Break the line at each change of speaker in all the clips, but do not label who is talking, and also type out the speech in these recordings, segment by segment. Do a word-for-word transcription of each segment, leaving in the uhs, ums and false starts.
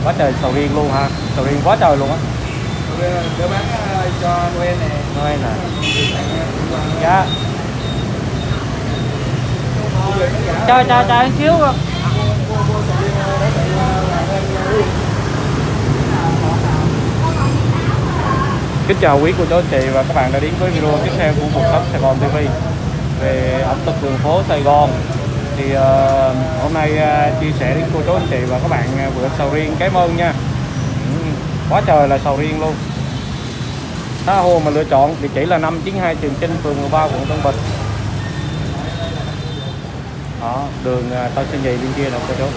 Quá trời sầu riêng luôn ha, sầu riêng quá trời luôn á.
Để bán cho Noel nè.
Noel nè. Dạ. Cho cho cho anh xíu. Kính chào quý cô chú anh chị và các bạn đã đến với video tiếp theo của Cuộc Sống Sài Gòn ti vi về ẩm thực đường phố Sài Gòn. Thì uh, hôm nay uh, chia sẻ đến cô chú anh chị và các bạn uh, bữa sầu riêng Cái Mơn nha. Ừ, quá trời là sầu riêng luôn. Tha hồ mà lựa chọn, địa chỉ là năm chín hai Trường Chinh, phường mười ba, quận Tân Bình. Đó, đường uh, Tân Sơn Nhì bên kia nè cô chú.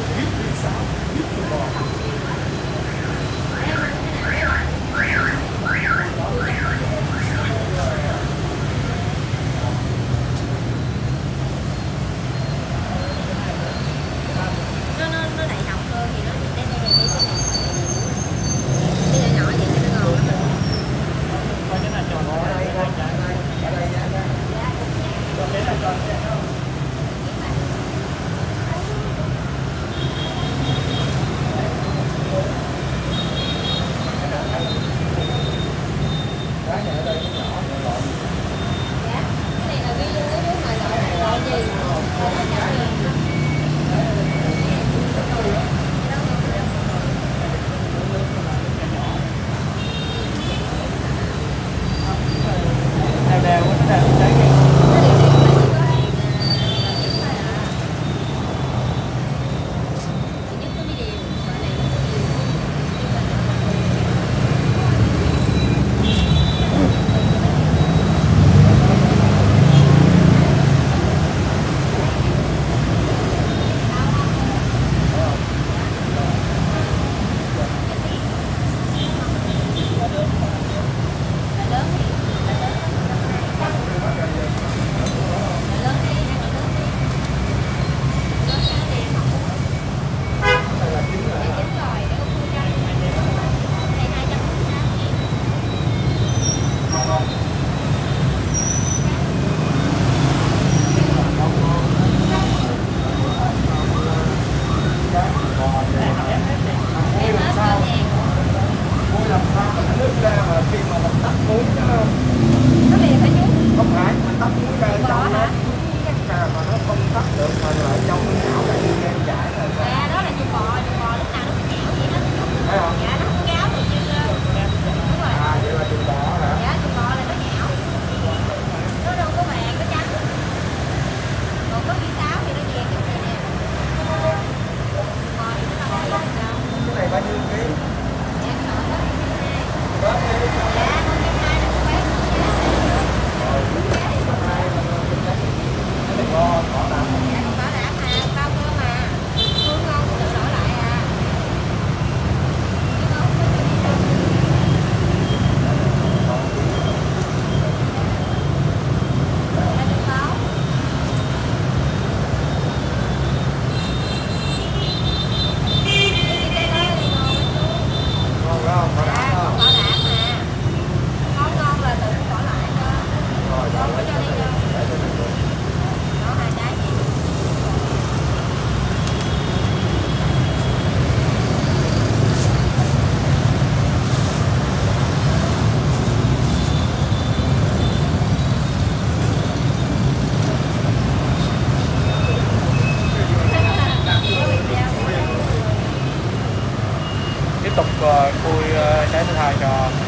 Tục uh, khui uh, trái thứ hai cho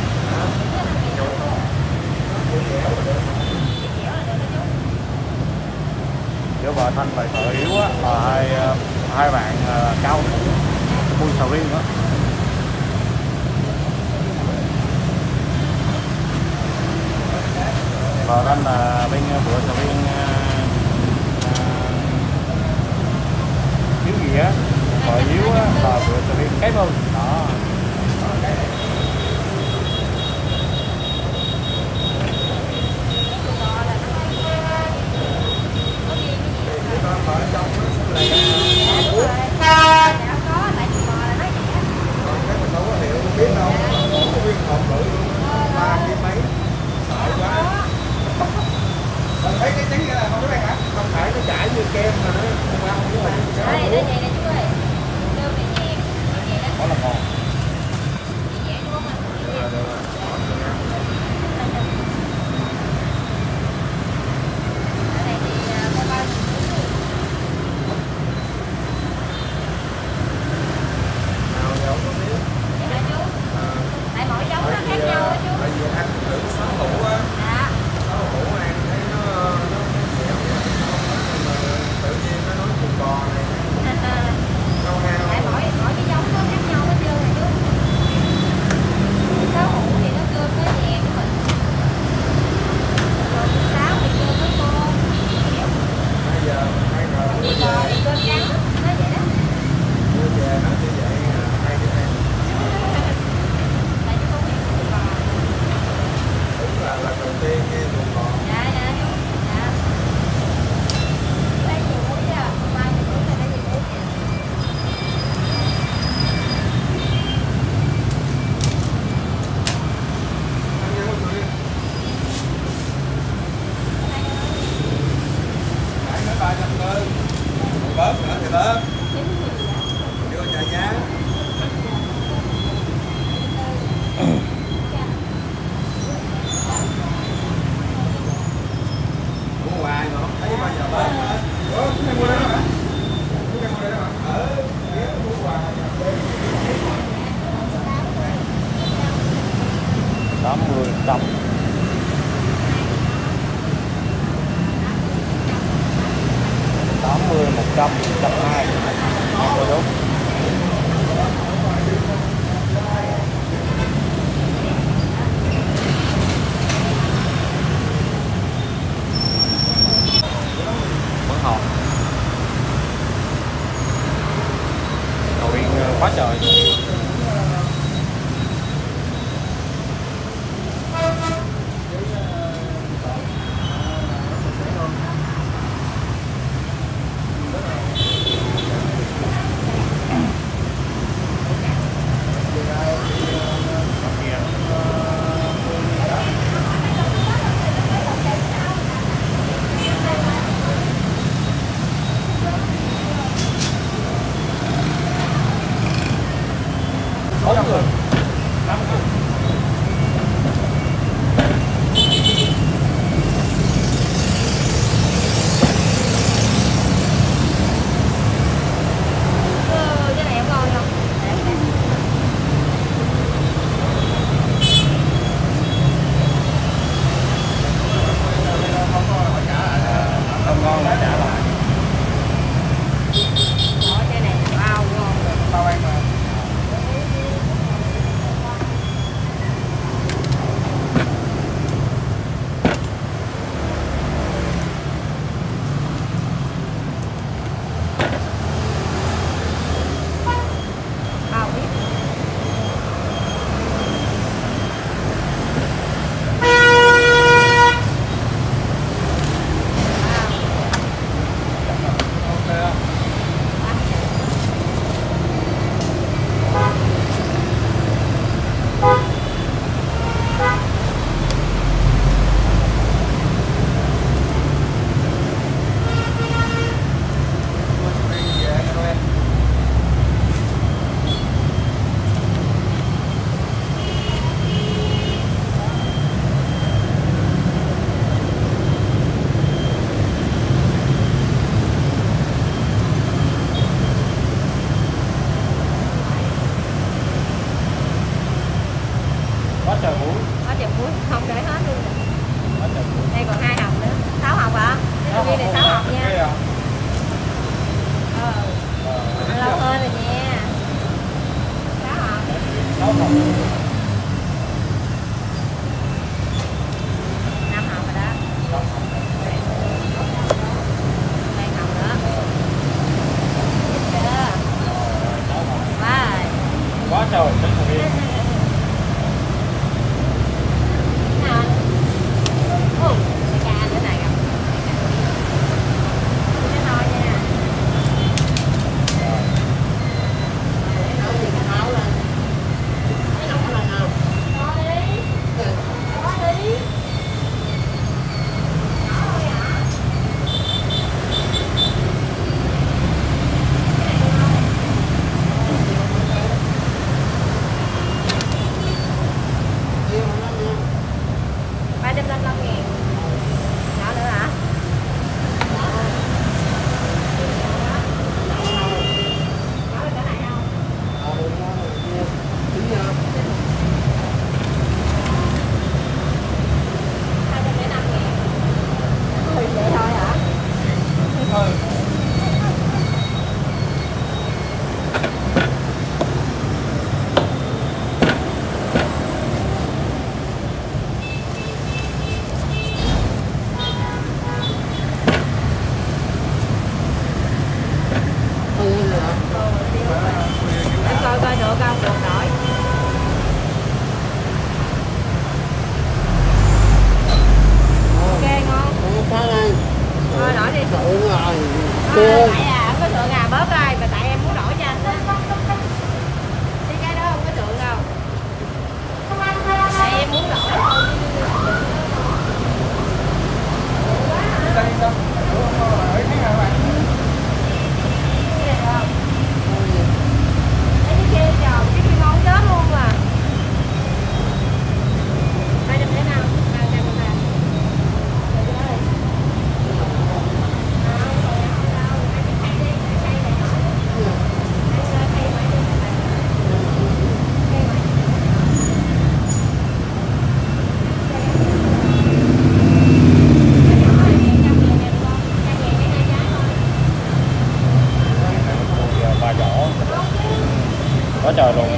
giữa vợ Thanh và vợ Yếu á, là hai uh, hai bạn uh, cao khui sầu riêng đó. Vợ Thanh là bên uh, bữa sầu riêng uh, uh, Yếu gì á, vợ Yếu á, là bữa sầu riêng Cái Mơn đó.
Thấy cái trứng là không có ăn hả? Không phải nó chảy như kem mà nó không ăn không có. Đây, đây này nè chú ơi. Cơm này nhẹ, nhẹ đó.
Đó là ngon.
bớt nữa thì bớt. Vô chờ giá. Mua hoài mà không thấy bao giờ bớt nữa. Ủa, cái này mua đây đó hả? Cái này mua đây đó hả? Ở ghé mua hoài.
tám mươi trăm. tám mươi, một trăm, một trăm hai mươi. Đúng. Vẫn hòn. Cầu Yên quá trời. bốn người, năm người.
Ừ, cái này em ngon không?
Không ngon lại trả lại.
Ủa, cái này bao ngon rồi.
Bao ăn mà.
Bao biết.
Quá trời muối.
Quá trời muối, không để hết luôn.
Quá trời muối.
Đây còn hai hộp nữa. Sáu hộp hả? Cái viên này sáu hộp nha. Ờ. Lâu hơn rồi nha. Sáu hộp.
Sáu hộp.
Năm hộp rồi đó. Hai hộp nữa. Biết chưa? Quá rồi.
Quá trời, rất là viên.
Ồ, cái ca nữa này gặp. Cái thôi nha. ba trăm năm mươi lăm ngàn. Nhỏ nữa hả? Nhỏ được cái này không? hai trăm lẻ năm ngàn. Ừ, vậy thôi hả?
Thôi.
Em coi coi được không? Được nổi. Ok ngon. Thôi đổi đi. À, tại à không có sượng à, bớt coi mà tại em muốn đổi cho anh á. Đi cái đó không có sượng đâu. Tại em muốn đổi thôi.
trời luôn.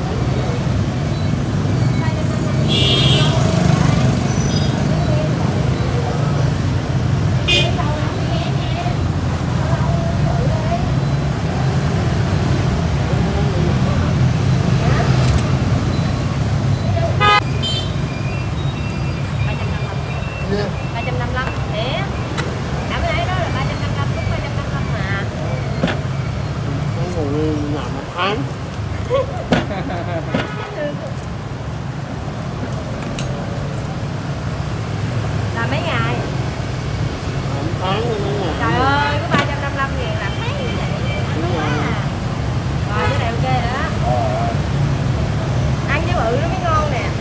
ba trăm năm mươi lăm để cả cái đấy đó là ba trăm năm mươi lăm, đúng ba trăm năm mươi lăm mà.
Cái người làm một tháng.
Là mấy ngày?
Làm một tháng mấy ngày.
Trời ơi, có ba trăm năm mươi lăm ngàn làm mấy như vậy? Đúng quá à. Rồi cái này ok rồi đó. Ăn với bự nó mới ngon nè.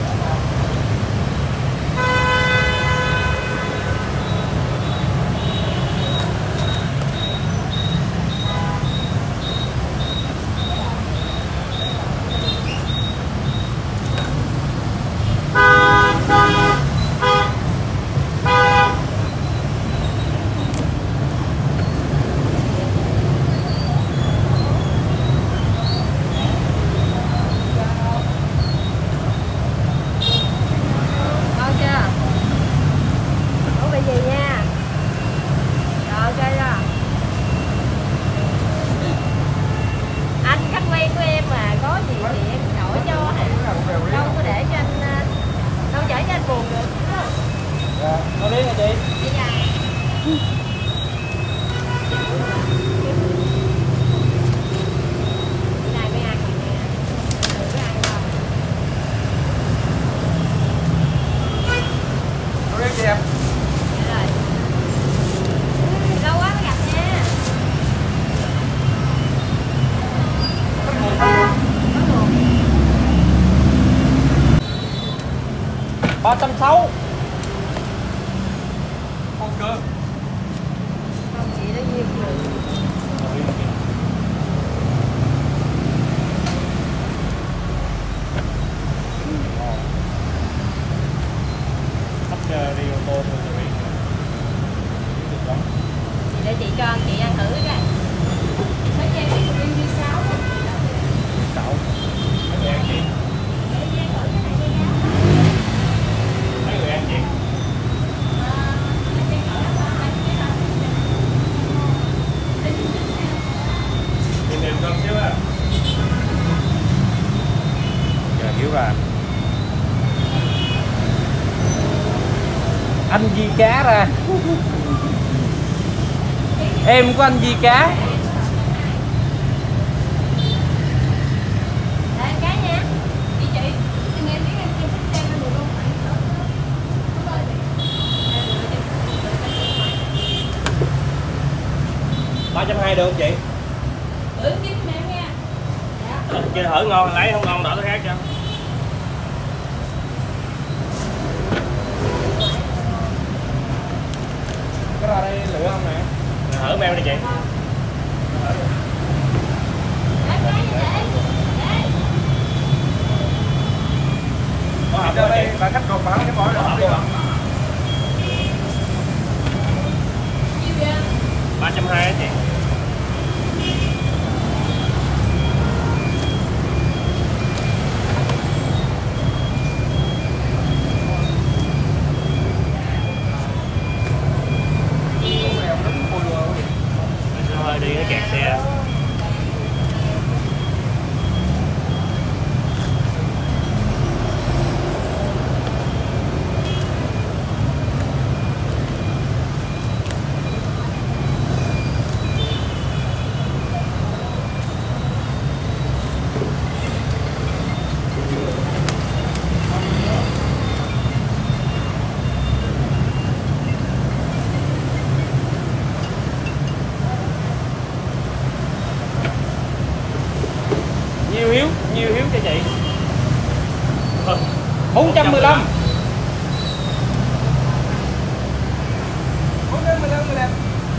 Nó biết hả chị?
Nó biết chị em.
Lâu quá mới gặp nha.
ba trăm sáu.
Con cơ.
Không chị nó nhiêu người.
Sắp đi ô tô thôi rồi.
Chị để chị cho chị ăn thử cái. Mấy chai cái review như sáu á.
Sáu. Mấy người ăn chị? Mấy người ăn chị? Nhìn đều cân xíu á. Giờ hiểu rồi. Anh Di cá ra. Em của anh Di cá.
Đây cá nha. Chị chị, chị nghe tiếng em em thích xem ăn được không?
ba trăm hai được không chị?
Ừ, tiếp em nha. Dạ.
Chưa thử ngon lấy, không ngon đỡ cái khác cho. Cái ra đây lựa không nè? Thử meo đi chị. Có hộp đó đây, bà khách còn bảo cái bỏ ra hộp đi rồi. ba trăm hai mươi á chị. Hơi đi nó kẹt xe. Nhiều hiếu, nhiều hiếu cho chị. bốn trăm mười lăm.
bốn trăm mười lăm, mười lăm.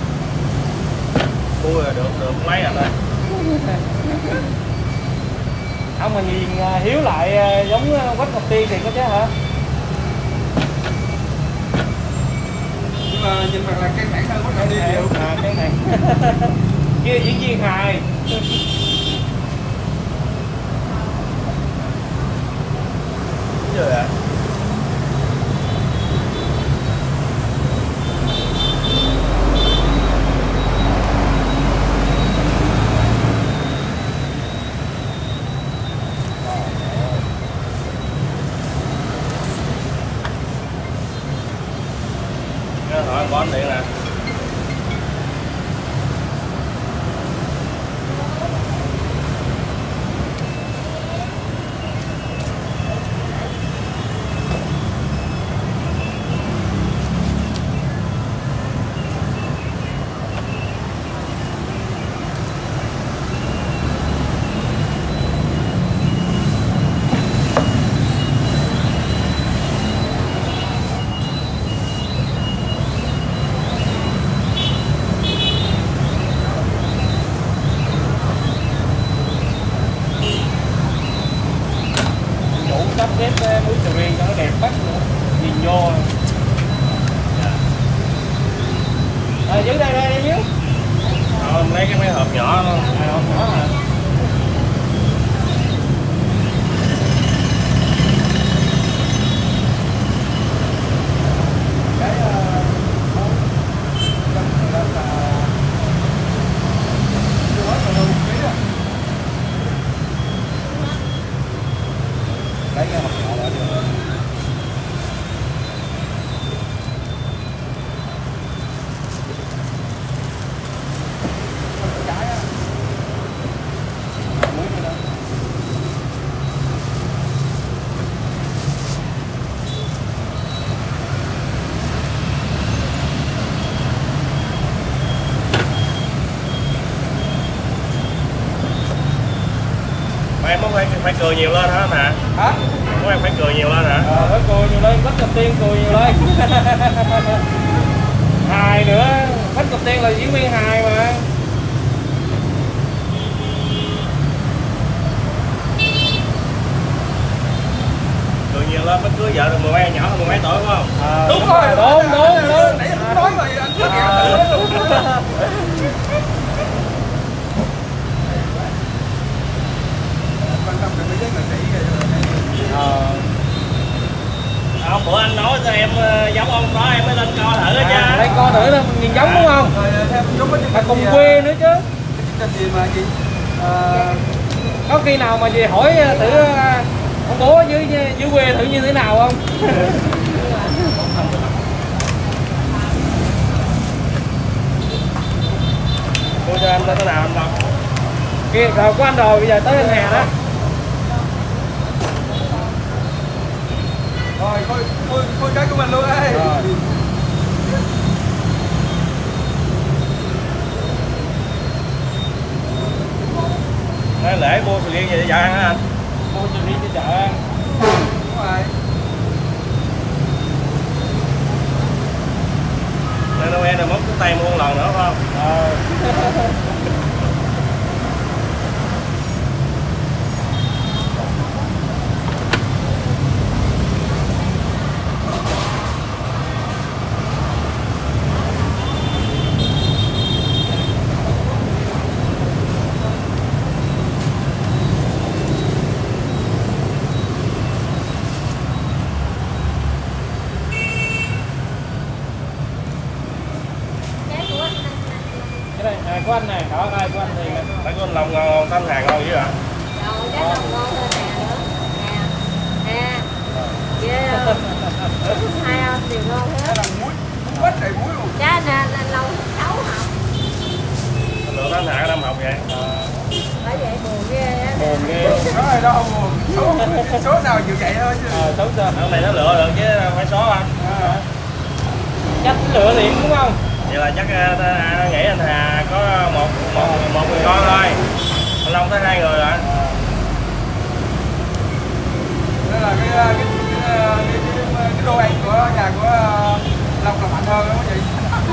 Ui được được mấy anh ơi. Ông mà nhìn hiếu lại giống Quách Ngọc Tiên thì có chứ hả?
Nhưng mà nhìn mặt là căng thẳng hơn Quách Ngọc Tiên nhiều.
À cái này. Kia diễn viên hài.
lấy cái mấy hộp nhỏ luôn.
À, hộp nhỏ hả?
Lấy cái hộp nhỏ lại được. Em phải phải cười nhiều lên hả mà?
Hả?
Em phải cười nhiều lên hả?
Ờ, phải cười nhiều lên, khách đầu tiên cười nhiều lên. Hài nữa, khách đầu tiên là diễn viên hài mà.
Cười nhiều lên mới cưới vợ được mười mấy nhỏ hơn mười mấy tuổi phải không?
À,
đúng, đúng rồi,
đúng đúng đúng.
Nãy anh nói rồi anh cứ
À.
quan tâm đến cái nghệ sĩ
Ờ.
Hôm bữa anh nói cho em giống ông đó em mới lên coi thử đó
À,
chứ.
đây coi thử là nhìn giống đúng không? Phải cùng quê nữa chứ.
Cái gì mà gì?
Có khi nào mà về hỏi thử ông bố dưới dưới quê thử như thế nào không?
Cô cho anh tới thế nào anh đâu?
Kia rồi của anh rồi, bây giờ tới anh Hà đó.
Rồi, coi coi coi cái của mình luôn ấy.
Rồi.
Nói lễ mua sầu riêng gì cho ăn hả anh?
Mua cho đi cho chợ ăn.
Đúng rồi. Nên Noel là mốt cái tay mua một lần nữa phải không?
Ờ. Cái này à, của anh này, đó đây của anh thì
Phải có lòng ngon, tâm hàng ngon dữ hả?
Rồi, chắc lòng ngon hơn nè nữa. Nè, nè. Ghê không? Hai không? Đều ngon hết.
Là muối, quết đầy muối luôn.
Cha nè, là lâu sáu học.
Lượng tâm hàng năm học vậy?
Bởi vậy buồn ghê á.
buồn ghê.
Nói rồi đâu buồn, số, số nào chịu vậy thôi chứ.
Ờ, xấu sao?
Hôm này nó lựa được chứ phải số anh.
À. Chắc lựa liền đúng không?
Vậy là chắc uh, nghĩ anh Hà có một một một người con thôi. Anh Long tới hai người rồi. Đó là cái cái cái, cái, cái, cái đồ ăn của nhà của Long là mạnh hơn đúng không chị?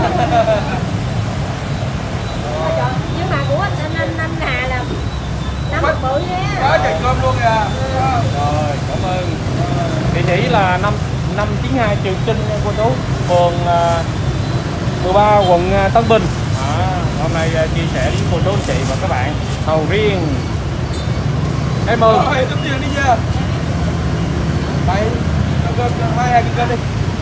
Nhưng mà của anh anh anh, anh Hà là năm một bự nha.
Có trời cơm luôn kìa.
Rồi, cảm ơn. Địa chỉ là năm năm chín hai Trường Chinh nha cô chú, phường uh, mười ba quận uh, Tân Bình. À, hôm nay uh, chia sẻ đến cô chú anh chị và các bạn sầu riêng. Em mừng.
Rồi, tấm tiền đi chưa? Mày, cơm, mai hai cái cơm đi.